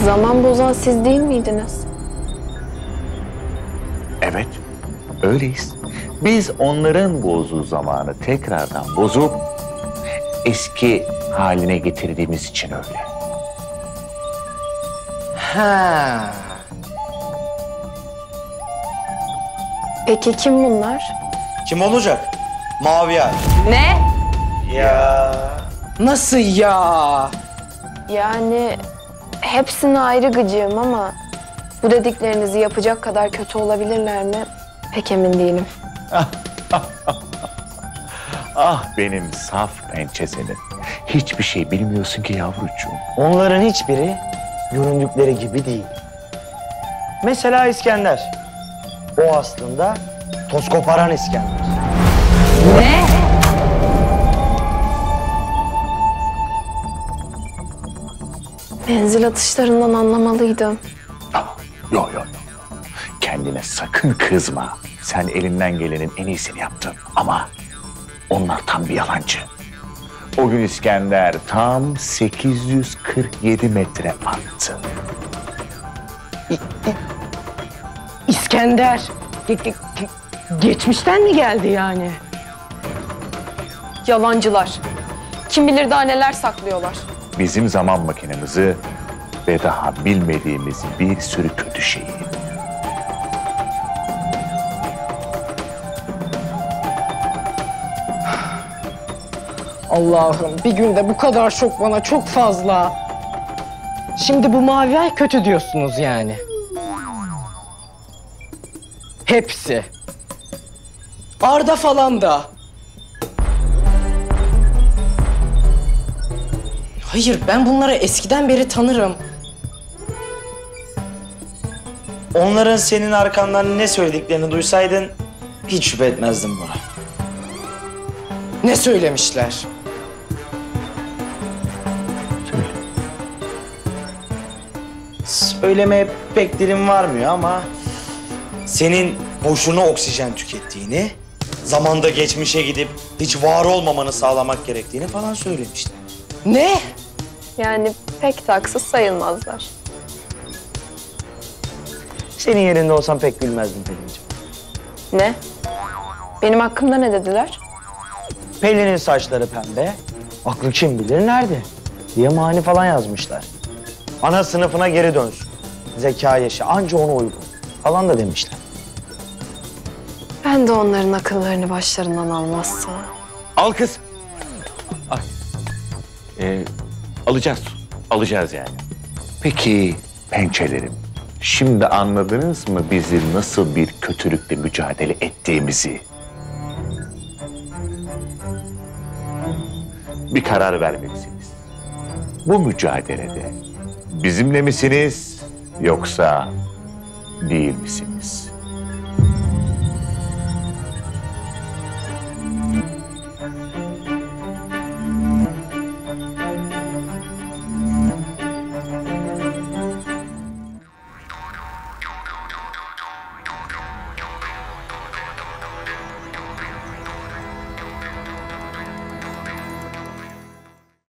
Zaman bozan siz değil miydiniz? Evet, öyleyiz. Biz onların bozduğu zamanı tekrardan bozup eski haline getirdiğimiz için öyle. Ha. Peki kim bunlar? Kim olacak? Mavi Ay. Ne? Ya. Nasıl ya? Yani hepsine ayrı gıcığım ama bu dediklerinizi yapacak kadar kötü olabilirler mi? Pek emin değilim. Ah benim saf pençesenim. Hiçbir şey bilmiyorsun ki yavrucuğum. Onların hiçbiri göründükleri gibi değil. Mesela İskender. O aslında toz koparan İskender. Ne? Menzil atışlarından anlamalıydım. Yok yok. Kendine sakın kızma. Sen elinden gelenin en iyisini yaptın ama onlar tam bir yalancı. O gün İskender tam 847 metre attı. İskender. Geçmişten mi geldi yani? Yalancılar. Kim bilir daha neler saklıyorlar. Bizim zaman makinemizi ve daha bilmediğimiz bir sürü kötü şeyi. Allah'ım bir günde bu kadar şok bana çok fazla. Şimdi bu mavi ay kötü diyorsunuz yani. Hepsi. Arda falan da. Hayır, ben bunları eskiden beri tanırım. Onların senin arkandan ne söylediklerini duysaydın hiç şüphe etmezdim buna. Ne söylemişler? Söylemeye pek dilim varmıyor ama senin boşuna oksijen tükettiğini, zamanda geçmişe gidip hiç var olmamanı sağlamak gerektiğini falan söylemişler. Ne? Yani pek de haksız sayılmazlar. Senin yerinde olsam pek gülmezdim Pelin'ciğim. Ne? Benim hakkımda ne dediler? Pelin'in saçları pembe, aklı kim bilir nerede diye mani falan yazmışlar. Ana sınıfına geri dönsün. Zeka yaşı anca ona uygun falan da demişler. Ben de onların akıllarını başlarından almazsa. Al kız. Al. Alacağız. Alacağız yani. Peki pençelerim. Şimdi anladınız mı bizim nasıl bir kötülükle mücadele ettiğimizi? Bir karar vermelisiniz. Bu mücadelede bizimle misiniz yoksa değil misiniz?